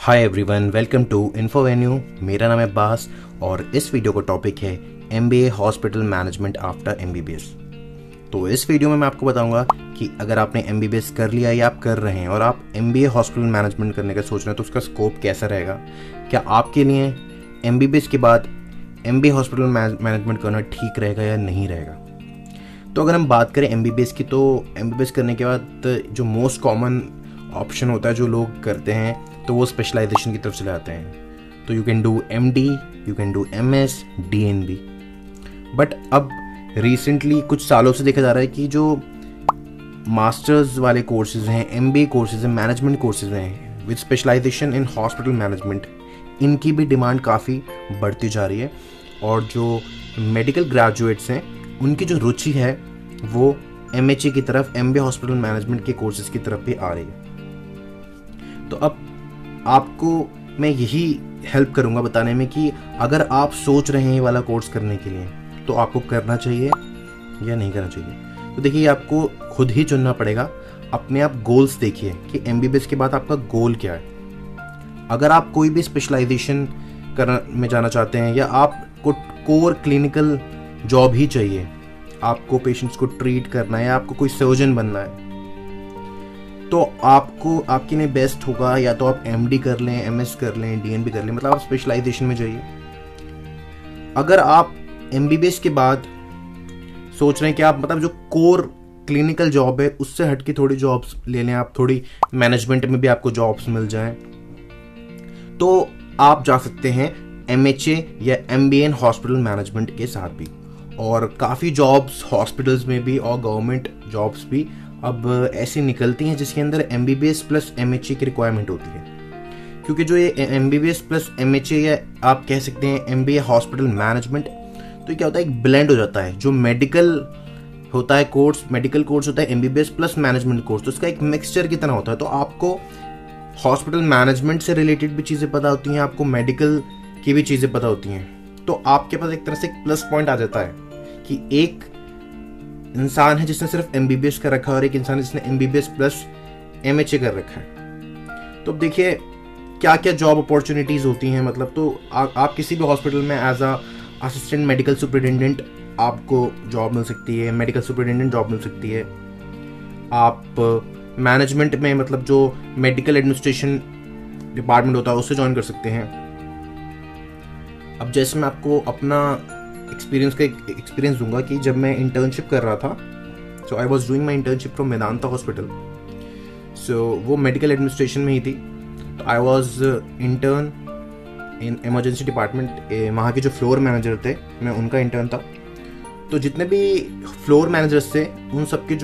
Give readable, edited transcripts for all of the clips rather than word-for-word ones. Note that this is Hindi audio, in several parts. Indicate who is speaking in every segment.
Speaker 1: Hi everyone, welcome to Infovenue. मेरा नाम है बास और इस वीडियो का टॉपिक है MBA hospital management after MBBS. तो इस वीडियो में मैं आपको बताऊंगा कि अगर आपने एमबीबीएस कर लिया या आप कर रहे हैं और आप एमबीए हॉस्पिटल मैनेजमेंट करने का सोच रहे हैं तो उसका स्कोप कैसा रहेगा, क्या आपके लिए एमबीबीएस के बाद एमबीए हॉस्पिटल मैनेजमेंट करना ठीक रहेगा या नहीं रहेगा। तो अगर हम बात करें एमबीबीएस की, तो एमबीबीएस करने के बाद जो मोस्ट कॉमन ऑप्शन होता है जो लोग करते हैं तो वो स्पेशलाइजेशन की तरफ चले जाते हैं। तो you can do MD, you can do MS, DNB. But अब रिसेंटली कुछ सालों से देखा जा रहा है कि जो मास्टर्स वाले कोर्सेज हैं, एमबीए कोर्सेज हैं, मैनेजमेंट कोर्सेज हैं with specialization in hospital management, इनकी भी डिमांड काफ़ी बढ़ती जा रही है। और जो मेडिकल ग्रेजुएट्स हैं उनकी जो रुचि है वो एमएचए की तरफ, एमबीए हॉस्पिटल मैनेजमेंट के कोर्सेज की तरफ भी आ रही है। तो अब आपको मैं यही हेल्प करूंगा बताने में कि अगर आप सोच रहे हैं ये वाला कोर्स करने के लिए तो आपको करना चाहिए या नहीं करना चाहिए। तो देखिए, आपको खुद ही चुनना पड़ेगा। अपने आप गोल्स देखिए कि एमबीबीएस के बाद आपका गोल क्या है। अगर आप कोई भी स्पेशलाइजेशन में जाना चाहते हैं या आपको कोर क्लिनिकल जॉब ही चाहिए, आपको पेशेंट्स को ट्रीट करना है या आपको कोई सर्जन बनना है, तो आपको आपके लिए बेस्ट होगा या तो आप एमडी कर लें, एमएस कर लें, डीएनबी कर लें, मतलब आप स्पेशलाइजेशन में जाइए। अगर आप एमबीबीएस के बाद सोच रहे हैं कि आप मतलब जो कोर क्लिनिकल जॉब है उससे हटके थोड़ी जॉब्स ले लें, आप थोड़ी मैनेजमेंट में भी आपको जॉब्स मिल जाएं, तो आप जा सकते हैं एमएचए या एमबीए इन हॉस्पिटल मैनेजमेंट के साथ भी। और काफ़ी जॉब्स हॉस्पिटल्स में भी और गवर्नमेंट जॉब्स भी अब ऐसी निकलती हैं जिसके अंदर एमबीबीएस प्लस एमएचए की रिक्वायरमेंट होती है। क्योंकि जो ये एमबीबीएस प्लस एमएचए या आप कह सकते हैं एमबीए हॉस्पिटल मैनेजमेंट, तो ये क्या होता है, एक ब्लेंड हो जाता है। जो मेडिकल होता है कोर्स, मेडिकल कोर्स होता है एमबीबीएस प्लस मैनेजमेंट कोर्स, तो इसका एक मिक्सचर की तरह होता है। तो आपको हॉस्पिटल मैनेजमेंट से रिलेटेड भी चीज़ें पता होती हैं, आपको मेडिकल की भी चीज़ें पता होती हैं। तो आपके पास एक तरह से एक प्लस पॉइंट आ जाता है कि एक इंसान है जिसने सिर्फ एमबीबीएस कर रखा है और एक इंसान है जिसने एमबीबीएस प्लस एमएचए कर रखा है। तो अब देखिए क्या क्या जॉब अपॉर्चुनिटीज़ होती हैं। मतलब तो आप किसी भी हॉस्पिटल में as a assistant medical superintendent आपको जॉब मिल सकती है, मेडिकल सुपरिटेंडेंट जॉब मिल सकती है। आप मैनेजमेंट में मतलब जो मेडिकल एडमिनिस्ट्रेशन डिपार्टमेंट होता है उससे ज्वाइन कर सकते हैं। अब जैसे मैं आपको अपना एक्सपीरियंस दूंगा कि जब मैं इंटर्नशिप कर रहा था, so I was doing my internship from Medanta hospital, so वो मेडिकल एडमिनिस्ट्रेशन में ही थी। तो I was intern in emergency department. वहाँ के जो फ्लोर मैनेजर थे, मैं उनका इंटर्न था। तो जितने भी फ्लोर मैनेजर्स थे उन सबके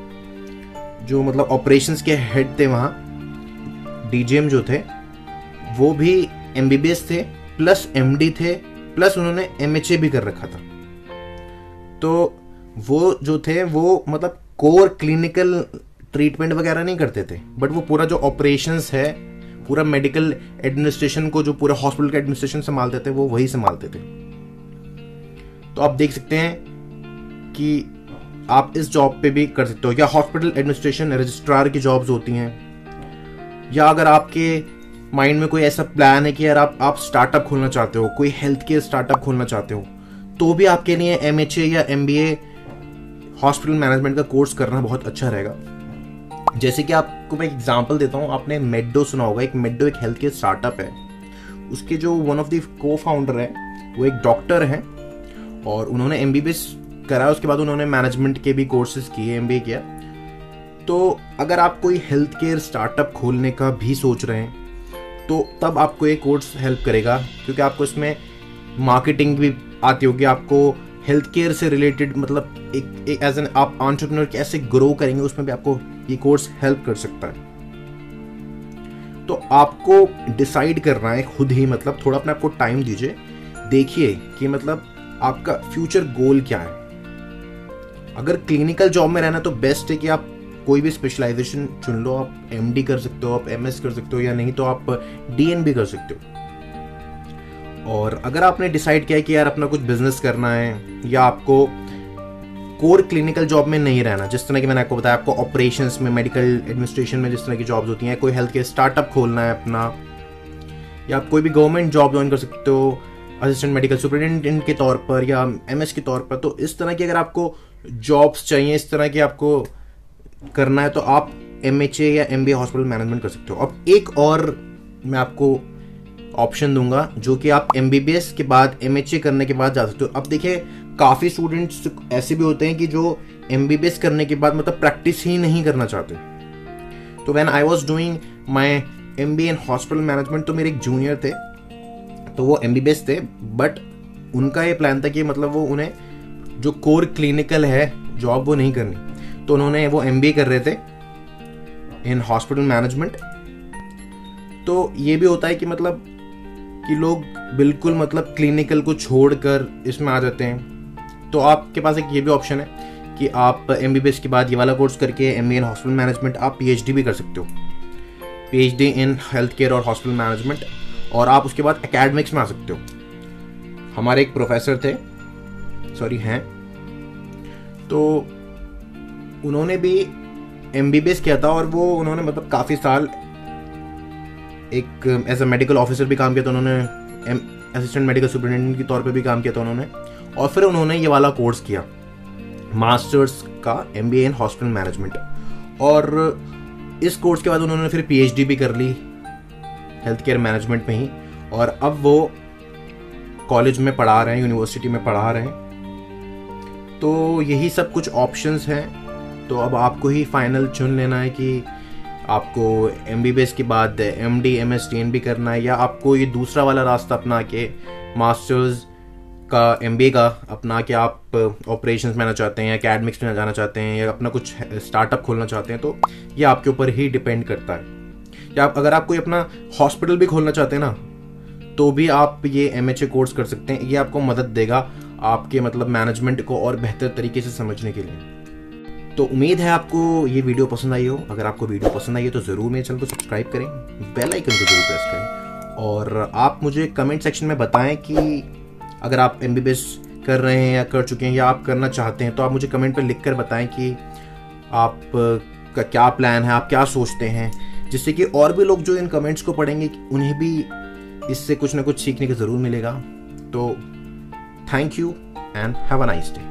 Speaker 1: जो मतलब ऑपरेशंस के हेड थे वहाँ, डीजीएम जो थे, वो भी एमबीबीएस थे प्लस एमडी थे प्लस उन्होंने एमएचए भी कर रखा था। तो वो जो थे वो मतलब कोर क्लिनिकल ट्रीटमेंट वगैरह नहीं करते थे, बट वो पूरा जो ऑपरेशंस है, पूरा मेडिकल एडमिनिस्ट्रेशन को, जो पूरा हॉस्पिटल का एडमिनिस्ट्रेशन संभालते थे, वो वही संभालते थे। तो आप देख सकते हैं कि आप इस जॉब पे भी कर सकते हो, या हॉस्पिटल एडमिनिस्ट्रेशन रजिस्ट्रार की जॉब्स होती हैं, या अगर आपके माइंड में कोई ऐसा प्लान है कि यार आप स्टार्टअप खोलना चाहते हो, कोई हेल्थ केयर स्टार्टअप खोलना चाहते हो, तो भी आपके लिए एमएचए या एमबीए हॉस्पिटल मैनेजमेंट का कोर्स करना बहुत अच्छा रहेगा। जैसे कि आपको मैं एग्जांपल देता हूँ, आपने मेडो सुना होगा। एक मेडो एक हेल्थ केयर स्टार्टअप है। उसके जो one of the co founder है वो एक डॉक्टर हैं और उन्होंने एमबीबीएस करा, उसके बाद उन्होंने मैनेजमेंट के भी कोर्सेज किए, एमबीए किया। तो अगर आप कोई हेल्थ केयर स्टार्टअप खोलने का भी सोच रहे हैं तो तब आपको ये कोर्स हेल्प करेगा, क्योंकि आपको इसमें मार्केटिंग भी आती होगी, आपको हेल्थ केयर से रिलेटेड मतलब एक एज एन आप एंटरप्रेन्योर कैसे ग्रो करेंगे उसमें भी आपको ये कोर्स हेल्प कर सकता है। तो आपको डिसाइड करना है खुद ही, मतलब थोड़ा अपने आपको टाइम दीजिए, देखिए कि मतलब आपका फ्यूचर गोल क्या है। अगर क्लिनिकल जॉब में रहना तो बेस्ट है कि आप कोई भी स्पेशलाइजेशन चुन लो। आप एमडी कर सकते हो, आप एमएस कर सकते हो, या नहीं तो आप डीएनबी कर सकते हो। और अगर आपने डिसाइड किया है कि यार अपना कुछ बिजनेस करना है या आपको कोर क्लिनिकल जॉब में नहीं रहना, जिस तरह की मैंने आपको बताया, आपको ऑपरेशंस में, मेडिकल एडमिनिस्ट्रेशन में जिस तरह की जॉब्स होती हैं, कोई हेल्थ केयर स्टार्टअप खोलना है अपना, या आप कोई भी गवर्नमेंट जॉब ज्वाइन कर सकते हो असिस्टेंट मेडिकल सुपरिटेंडेंट के तौर पर या एमएस के तौर पर। तो इस तरह की अगर आपको जॉब्स चाहिए, इस तरह की आपको करना है, तो आप एमएचए या एमबीए हॉस्पिटल मैनेजमेंट कर सकते हो। अब एक और मैं आपको ऑप्शन दूंगा जो कि आप एमबीबीएस के बाद एमएचए करने के बाद जा सकते हो। अब देखिए काफ़ी स्टूडेंट्स ऐसे भी होते हैं कि जो एमबीबीएस करने के बाद मतलब प्रैक्टिस ही नहीं करना चाहते। तो when I was doing my MBA in hospital management, तो मेरे एक जूनियर थे, तो वो एमबीबीएस थे, बट उनका ये प्लान था कि मतलब वो उन्हें जो कोर क्लिनिकल है जॉब वो नहीं करनी, तो उन्होंने वो एमबीए कर रहे थे इन हॉस्पिटल मैनेजमेंट। तो ये भी होता है कि मतलब कि लोग बिल्कुल मतलब क्लिनिकल को छोड़कर इसमें आ जाते हैं। तो आपके पास एक ये भी ऑप्शन है कि आप एमबीबीएस के बाद ये वाला कोर्स करके एमबीए इन हॉस्पिटल मैनेजमेंट आप पीएचडी भी कर सकते हो, पीएचडी इन हेल्थ केयर और हॉस्पिटल मैनेजमेंट, और आप उसके बाद एकेडमिक्स में आ सकते हो। हमारे एक प्रोफेसर थे, हैं, तो उन्होंने भी एमबीबीएस किया था और वो उन्होंने मतलब काफ़ी साल एक एज अ मेडिकल ऑफिसर भी काम किया था उन्होंने, असिस्टेंट मेडिकल सुपरिटेंडेंट के तौर पे भी काम किया था उन्होंने, और फिर उन्होंने ये वाला कोर्स किया मास्टर्स का एमबीए इन हॉस्पिटल मैनेजमेंट। और इस कोर्स के बाद उन्होंने फिर पीएचडी भी कर ली हेल्थ केयर मैनेजमेंट में ही, और अब वो कॉलेज में पढ़ा रहे हैं, यूनिवर्सिटी में पढ़ा रहे हैं। तो यही सब कुछ ऑप्शंस हैं। तो अब आपको ही फाइनल चुन लेना है कि आपको एमबीबीएस के बाद एमडी एमएस टीएनबी करना है, या आपको ये दूसरा वाला रास्ता अपना के मास्टर्स का एमबीए का अपना के आप ऑपरेशंस में आना चाहते हैं या एकेडमिक्स में जाना चाहते हैं या अपना कुछ स्टार्टअप खोलना चाहते हैं। तो ये आपके ऊपर ही डिपेंड करता है। या अगर आप कोई अपना हॉस्पिटल भी खोलना चाहते हैं ना, तो भी आप ये एमएचए कोर्स कर सकते हैं। ये आपको मदद देगा आपके मतलब मैनेजमेंट को और बेहतर तरीके से समझने के लिए। तो उम्मीद है आपको ये वीडियो पसंद आई हो। अगर आपको वीडियो पसंद आई है तो ज़रूर मेरे चैनल को सब्सक्राइब करें, बेल आइकन को जरूर प्रेस करें, और आप मुझे कमेंट सेक्शन में बताएं कि अगर आप एमबीबीएस कर रहे हैं या कर चुके हैं या आप करना चाहते हैं, तो आप मुझे कमेंट पर लिख कर बताएं कि आप का क्या प्लान है, आप क्या सोचते हैं, जिससे कि और भी लोग जो इन कमेंट्स को पढ़ेंगे उन्हें भी इससे कुछ ना कुछ सीखने को ज़रूर मिलेगा। तो thank you and have a nice day.